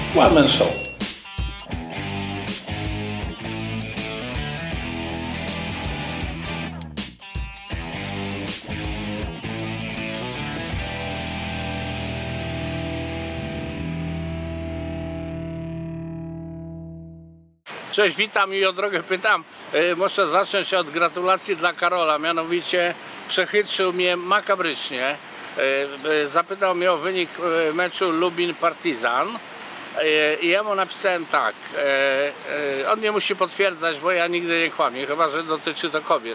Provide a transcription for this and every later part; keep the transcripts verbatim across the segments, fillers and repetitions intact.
One Man Show. Cześć, witam i o drogę pytam. Muszę zacząć od gratulacji dla Karola, mianowicie przechytrzył mnie makabrycznie. Zapytał mnie o wynik meczu Lubin-Partizan i ja mu napisałem tak. On nie musi potwierdzać, bo ja nigdy nie kłamię, chyba że dotyczy to kobiet.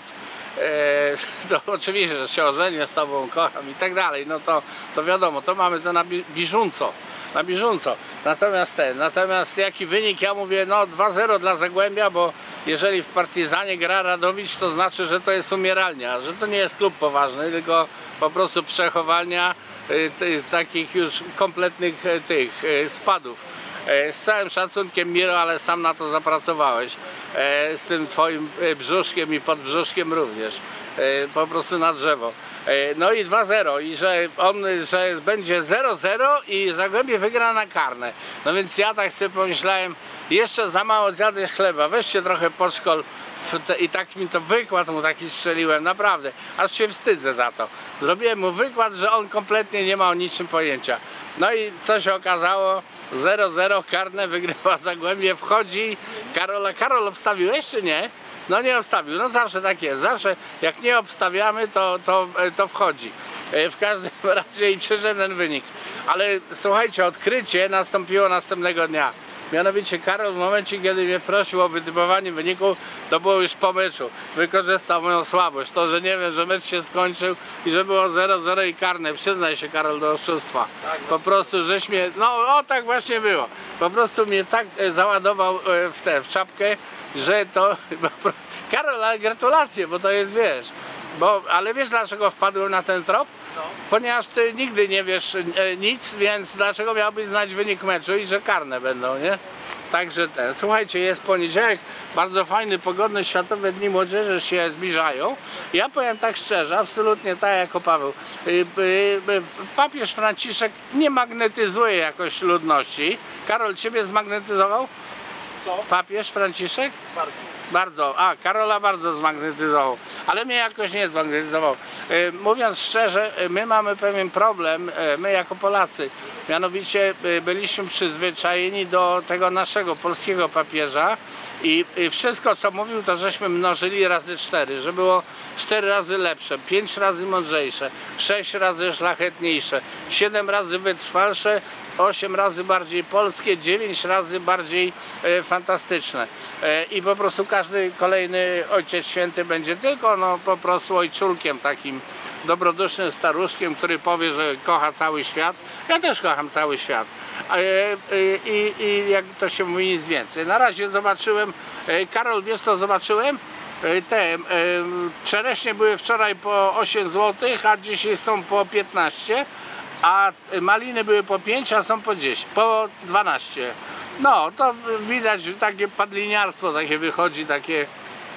To oczywiście, że się ożenię z tobą, kocham i tak dalej, no to, to wiadomo, to mamy to na bieżąco. Na bieżąco. Natomiast ten, natomiast jaki wynik? Ja mówię, no dwa zero dla Zagłębia, bo jeżeli w Partizanie gra Radowicz, to znaczy, że to jest umieralnia, że to nie jest klub poważny, tylko po prostu przechowalnia y, takich już kompletnych y, tych y, spadów. Y, z całym szacunkiem, Miro, ale sam na to zapracowałeś. Y, z tym twoim y, brzuszkiem i podbrzuszkiem również. Y, po prostu na drzewo. No i dwa zero i że on, że będzie zero zero i Zagłębie wygra na karne. No więc ja tak sobie pomyślałem, jeszcze za mało zjadłeś chleba, weźcie trochę podszkol te, i tak mi to wykład mu taki strzeliłem, naprawdę, aż się wstydzę za to. Zrobiłem mu wykład, że on kompletnie nie ma o niczym pojęcia. No i co się okazało? zero zero, karne, wygrywa Zagłębie, wchodzi Karola. Karol, obstawiłeś czy nie? No nie obstawił, no zawsze tak jest, zawsze jak nie obstawiamy, to, to, to wchodzi. W każdym razie i przyszedł ten wynik. Ale słuchajcie, odkrycie nastąpiło następnego dnia. Mianowicie Karol w momencie, kiedy mnie prosił o wytypowanie wyniku, to było już po meczu. Wykorzystał moją słabość, to, że nie wiem, że mecz się skończył i że było zero zero i karne. Przyznaj się, Karol, do oszustwa. Po prostu, żeś mnie, no o tak właśnie było. Po prostu mnie tak załadował w tę, w czapkę, że to... Karol, ale gratulacje, bo to jest, wiesz, bo, ale wiesz dlaczego wpadłem na ten trop? No. Ponieważ ty nigdy nie wiesz e, nic, więc dlaczego miałbyś znać wynik meczu i że karne będą, nie? Także ten, słuchajcie, jest poniedziałek, bardzo fajny, pogodny, Światowe Dni Młodzieży się zbliżają. Ja powiem tak szczerze, absolutnie tak jako Paweł, y, y, y, papież Franciszek nie magnetyzuje jakoś ludności. Karol, ciebie zmagnetyzował? Co? Papież Franciszek? Bardzo. Bardzo, a Karola bardzo zmagnetyzował, ale mnie jakoś nie zmagnetyzował. E, mówiąc szczerze, my mamy pewien problem, e, my jako Polacy, mianowicie e, byliśmy przyzwyczajeni do tego naszego polskiego papieża i e, wszystko co mówił, to żeśmy mnożyli razy cztery, że było cztery razy lepsze, pięć razy mądrzejsze, sześć razy szlachetniejsze, siedem razy wytrwalsze, osiem razy bardziej polskie, dziewięć razy bardziej e, fantastyczne. E, I po prostu każdy kolejny Ojciec Święty będzie tylko no, po prostu ojczulkiem, takim dobrodusznym staruszkiem, który powie, że kocha cały świat. Ja też kocham cały świat. E, e, i, I jak to się mówi, nic więcej. Na razie zobaczyłem, e, Karol, wiesz co zobaczyłem? E, te e, czereśnie były wczoraj po osiem złotych, a dzisiaj są po piętnaście. A maliny były po pięć, a są po dziesięć, po dwanaście. No, to widać takie padliniarstwo takie wychodzi, takie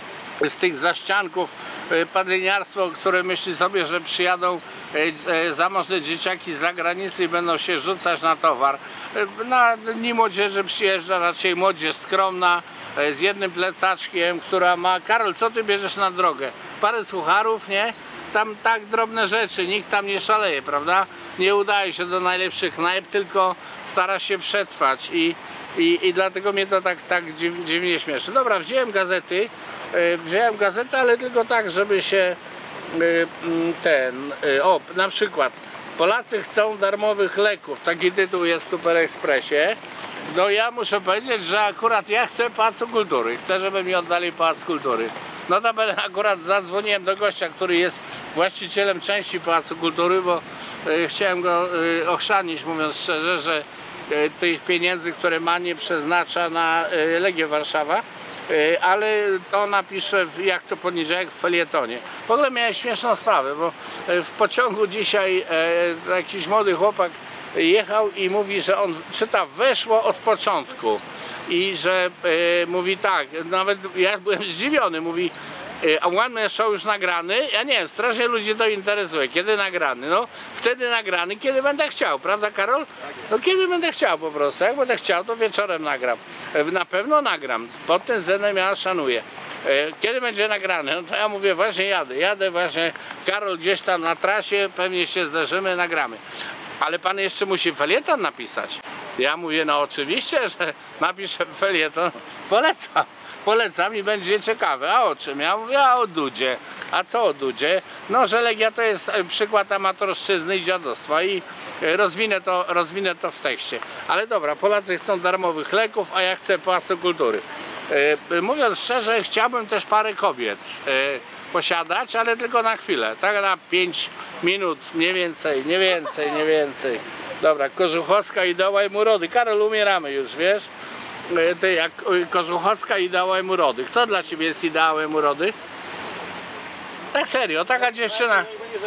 z tych zaścianków padliniarstwo, które myśli sobie, że przyjadą zamożne dzieciaki z zagranicy i będą się rzucać na towar. Na Dni Młodzieży przyjeżdża raczej młodzież skromna, z jednym plecaczkiem, która ma... Karol, co ty bierzesz na drogę? Parę sucharów, nie? Tam tak drobne rzeczy, nikt tam nie szaleje, prawda? Nie udaje się do najlepszych knajp, tylko stara się przetrwać i, i, i dlatego mnie to tak, tak dziw, dziwnie śmieszy. Dobra, wziąłem gazety, yy, wziąłem gazetę, ale tylko tak, żeby się yy, ten, yy, o, na przykład Polacy chcą darmowych leków, taki tytuł jest w Super Expressie. No ja muszę powiedzieć, że akurat ja chcę Pałacu Kultury, chcę, żeby mi oddali Pałac Kultury. Notabene akurat zadzwoniłem do gościa, który jest właścicielem części Pałacu Kultury, bo y, chciałem go y, ochrzanić, mówiąc szczerze, że y, tych pieniędzy, które ma, nie przeznacza na y, Legię Warszawa, y, ale to napisze w, jak co poniedziałek w felietonie. W ogóle miałem śmieszną sprawę, bo y, w pociągu dzisiaj y, jakiś młody chłopak jechał i mówi, że on czyta Weszło od początku. I że e, mówi tak, nawet ja byłem zdziwiony, mówi A One Man Show już nagrany? Ja nie wiem, strasznie ludzi to interesuje. Kiedy nagrany? No wtedy nagrany, kiedy będę chciał, prawda Karol? No kiedy będę chciał po prostu. Jak będę chciał, to wieczorem nagram. Na pewno nagram. Pod tym względem ja szanuję. Kiedy będzie nagrany? No to ja mówię, właśnie jadę. Jadę właśnie, Karol gdzieś tam na trasie, pewnie się zderzymy, nagramy. Ale pan jeszcze musi felieton napisać. Ja mówię, no oczywiście, że napiszę felieton. Polecam. Polecam i będzie ciekawe. A o czym? Ja mówię, a o Dudzie. A co o Dudzie? No, że Legia to jest przykład amatorszczyzny i dziadostwa i rozwinę to, rozwinę to w tekście. Ale dobra, Polacy chcą darmowych leków, a ja chcę Pałacu Kultury. Mówiąc szczerze, chciałbym też parę kobiet posiadać, ale tylko na chwilę. Tak na pięć minut, nie więcej, nie więcej, nie więcej. Dobra, Kożuchowska i Doła mu rody. Karol, umieramy już, wiesz? Ty jak Kożuchowska i dała mu rody. Kto dla ciebie jest ideałem urody? Tak serio, taka dziewczyna.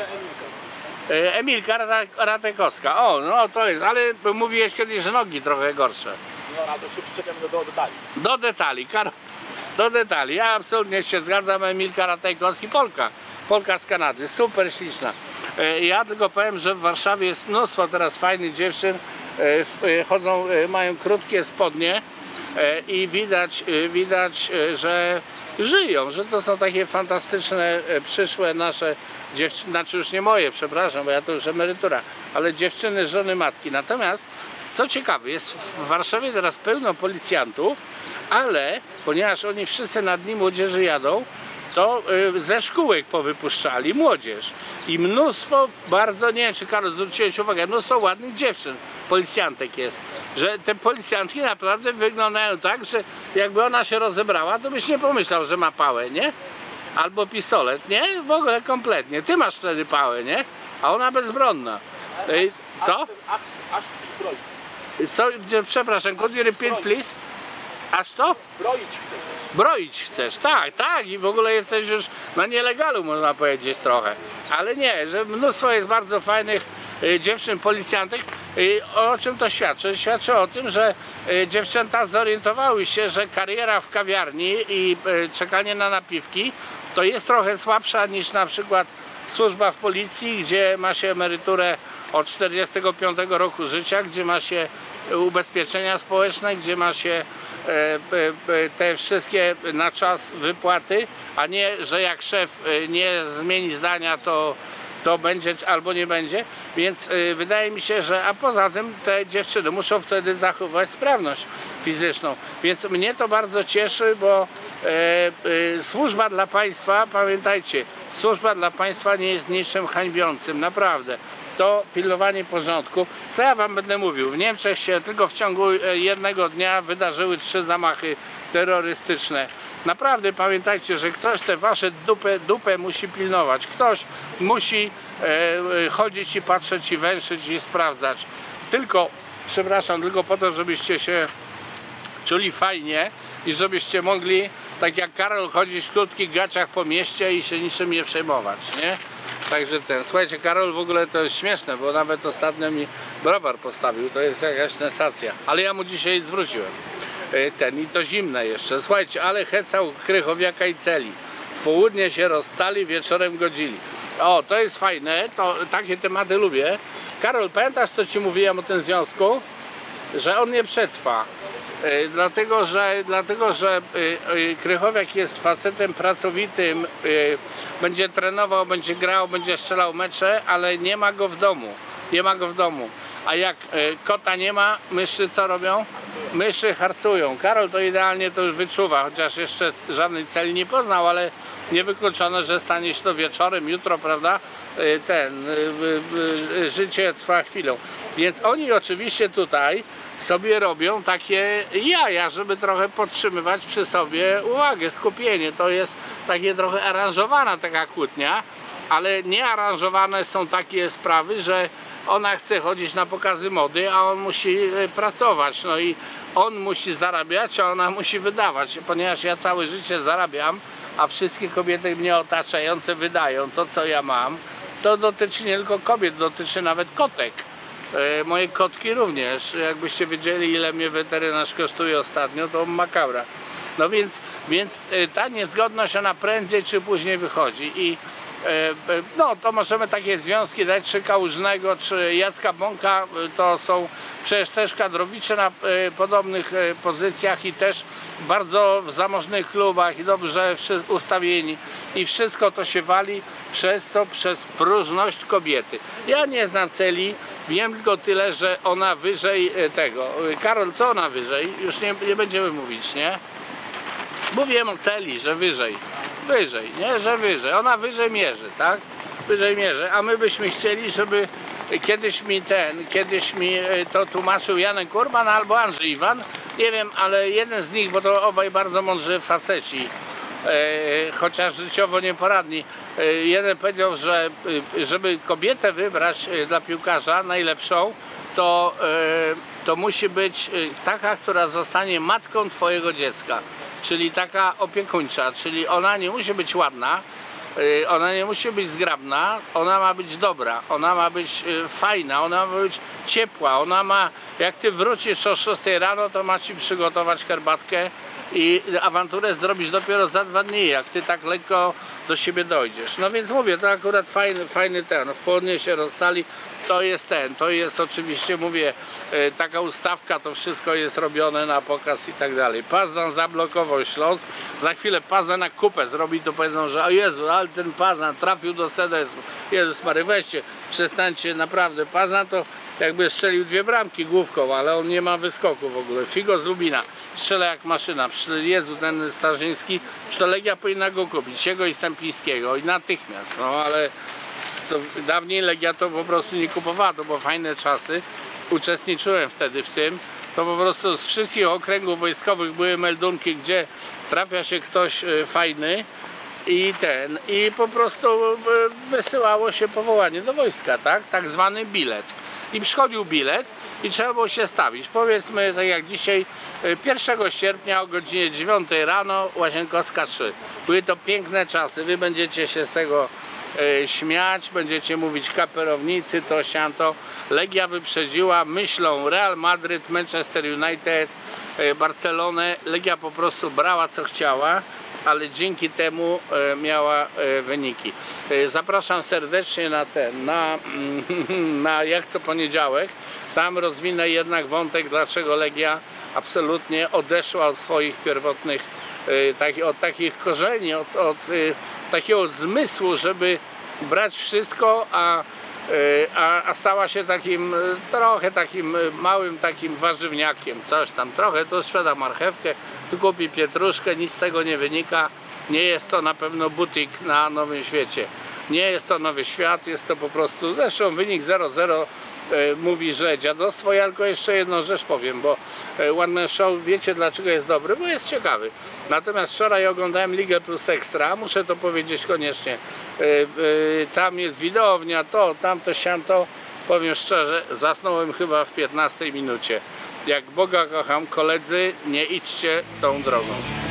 Emilka Ratajkowska. O, no to jest, ale mówiłeś kiedyś, że nogi trochę gorsze. No, ale to się przyczepiamy do, do detali. Do detali, Karol. Do detali. Ja absolutnie się zgadzam. Emilka Ratajkowska, Polka. Polka z Kanady. Super śliczna. Ja tylko powiem, że w Warszawie jest mnóstwo teraz fajnych dziewczyn. Chodzą, mają krótkie spodnie. I widać, widać, że żyją, że to są takie fantastyczne, przyszłe nasze dziewczyny, znaczy już nie moje, przepraszam, bo ja to już emerytura, ale dziewczyny, żony, matki. Natomiast, co ciekawe, jest w Warszawie teraz pełno policjantów, ale ponieważ oni wszyscy na Dni Młodzieży jadą, to ze szkółek powypuszczali młodzież i mnóstwo, bardzo, nie wiem czy Karol zwróciłeś uwagę, mnóstwo ładnych dziewczyn, policjantek jest, że te policjantki naprawdę wyglądają tak, że jakby ona się rozebrała, to byś nie pomyślał, że ma pałę, nie? Albo pistolet, nie? W ogóle kompletnie, ty masz wtedy pałę, nie? A ona bezbronna. Co? Aż zbroić. Co? Przepraszam, could you repeat please? Aż to? Broić chcesz. Broić chcesz, tak, tak i w ogóle jesteś już na nielegalu, można powiedzieć trochę, ale nie, że mnóstwo jest bardzo fajnych y, dziewczyn policjantek. Y, o czym to świadczy? Świadczy o tym, że y, dziewczęta zorientowały się, że kariera w kawiarni i y, czekanie na napiwki to jest trochę słabsza niż na przykład służba w policji, gdzie ma się emeryturę od czterdziestego piątego roku życia, gdzie ma się ubezpieczenia społeczne, gdzie ma się te wszystkie na czas wypłaty, a nie, że jak szef nie zmieni zdania, to, to będzie albo nie będzie. Więc wydaje mi się, że a poza tym te dziewczyny muszą wtedy zachować sprawność fizyczną. Więc mnie to bardzo cieszy, bo e, e, służba dla państwa, pamiętajcie, służba dla państwa nie jest niczym hańbiącym, naprawdę. To pilnowanie porządku. Co ja wam będę mówił? W Niemczech się tylko w ciągu jednego dnia wydarzyły trzy zamachy terrorystyczne. Naprawdę pamiętajcie, że ktoś te wasze dupę, dupę musi pilnować. Ktoś musi e, chodzić i patrzeć i węszyć i sprawdzać. Tylko, przepraszam, tylko po to, żebyście się czuli fajnie i żebyście mogli, tak jak Karol, chodzić w krótkich gaciach po mieście i się niczym nie przejmować, nie? Także ten, słuchajcie, Karol w ogóle to jest śmieszne, bo nawet ostatnio mi browar postawił, to jest jakaś sensacja, ale ja mu dzisiaj zwróciłem ten i to zimne jeszcze, słuchajcie, ale hecał Krychowiaka i Celi, w południe się rozstali, wieczorem godzili. O, to jest fajne, to takie tematy lubię. Karol, pamiętasz, co ci mówiłem o tym związku? Że on nie przetrwa. Yy, dlatego, że, dlatego, że yy, yy, Krychowiak jest facetem pracowitym, yy, będzie trenował, będzie grał, będzie strzelał mecze, ale nie ma go w domu. Nie ma go w domu. A jak yy, kota nie ma, myszy co robią? Myszy harcują. Karol to idealnie to już wyczuwa, chociaż jeszcze żadnej celi nie poznał, ale niewykluczone, że stanie się to wieczorem, jutro, prawda? Yy, ten yy, yy, życie trwa chwilą. Więc oni oczywiście tutaj sobie robią takie jaja, żeby trochę podtrzymywać przy sobie uwagę, skupienie. To jest takie trochę aranżowana taka kłótnia, ale nie aranżowane są takie sprawy, że ona chce chodzić na pokazy mody, a on musi pracować. No i on musi zarabiać, a ona musi wydawać. Ponieważ ja całe życie zarabiam, a wszystkie kobiety mnie otaczające wydają to, co ja mam, to dotyczy nie tylko kobiet, dotyczy nawet kotek. Moje kotki również, jakbyście wiedzieli, ile mnie weterynarz kosztuje ostatnio, to makabra. No więc, więc ta niezgodność ona prędzej czy później wychodzi i no to możemy takie związki dać, czy Kałużnego, czy Jacka Bąka, to są przecież też kadrowicze na podobnych pozycjach i też bardzo w zamożnych klubach i dobrze ustawieni i wszystko to się wali przez to, przez próżność kobiety. Ja nie znam Celi, wiem tylko tyle, że ona wyżej tego. Karol, co ona wyżej? Już nie, nie będziemy mówić, nie? Mówiłem o Celi, że wyżej. Wyżej, nie? Że wyżej. Ona wyżej mierzy, tak? Wyżej mierzy. A my byśmy chcieli, żeby kiedyś mi ten, kiedyś mi to tłumaczył Janek Kurban albo Andrzej Iwan. Nie wiem, ale jeden z nich, bo to obaj bardzo mądrzy faceci, e, chociaż życiowo nieporadni. E, jeden powiedział, że żeby kobietę wybrać dla piłkarza najlepszą, to, e, to musi być taka, która zostanie matką twojego dziecka. Czyli taka opiekuńcza, czyli ona nie musi być ładna, ona nie musi być zgrabna, ona ma być dobra, ona ma być fajna, ona ma być ciepła, ona ma, jak ty wrócisz o szóstej rano, to ma ci przygotować herbatkę i awanturę zrobisz dopiero za dwa dni, jak ty tak lekko do siebie dojdziesz. No więc mówię, to akurat fajny, fajny ten, w południe się rozstali, to jest ten, to jest oczywiście, mówię, taka ustawka, to wszystko jest robione na pokaz i tak dalej. Pazdan zablokował Śląsk, za chwilę Pazdan na kupę zrobi, to powiedzą, że o Jezu, ale ten Pazdan trafił do Sedesu. Jezus Mary, weźcie, przestańcie, naprawdę. Pazdan to jakby strzelił dwie bramki główką, ale on nie ma wyskoku w ogóle. Figo z Lubina strzela jak maszyna. Jezu, ten Starzyński, że to Legia powinna go kupić, jego i Stępińskiego i natychmiast, no ale to dawniej Legia to po prostu nie kupowała, to były fajne czasy, uczestniczyłem wtedy w tym, to po prostu z wszystkich okręgów wojskowych były meldunki, gdzie trafia się ktoś fajny i ten, i po prostu wysyłało się powołanie do wojska, tak, tak zwany bilet. I przychodził bilet i trzeba było się stawić. Powiedzmy, tak jak dzisiaj, pierwszego sierpnia o godzinie dziewiątej rano, Łazienkowska trzy. Były to piękne czasy, wy będziecie się z tego e, śmiać, będziecie mówić kaperownicy, to sianto. Legia wyprzedziła myślą Real Madryt, Manchester United, e, Barcelonę. Legia po prostu brała co chciała, ale dzięki temu e, miała e, wyniki. E, zapraszam serdecznie na ten, na, na jak co poniedziałek. Tam rozwinę jednak wątek, dlaczego Legia absolutnie odeszła od swoich pierwotnych, e, tak, od takich korzeni, od, od e, takiego zmysłu, żeby brać wszystko, a A, a stała się takim trochę takim małym takim warzywniakiem, coś tam trochę, tu sprzeda marchewkę, tu kupi pietruszkę, nic z tego nie wynika, nie jest to na pewno butik na Nowym Świecie, nie jest to Nowy Świat, jest to po prostu, zresztą wynik zero zero e, mówi, że dziadostwo. Ja tylko jeszcze jedną rzecz powiem, bo e, One Man Show, wiecie dlaczego jest dobry, bo jest ciekawy. Natomiast wczoraj oglądałem Ligę Plus Ekstra, muszę to powiedzieć koniecznie. Yy, yy, tam jest widownia, to, tamto, siamto. Powiem szczerze, zasnąłem chyba w piętnastej minucie. Jak Boga kocham, koledzy, nie idźcie tą drogą.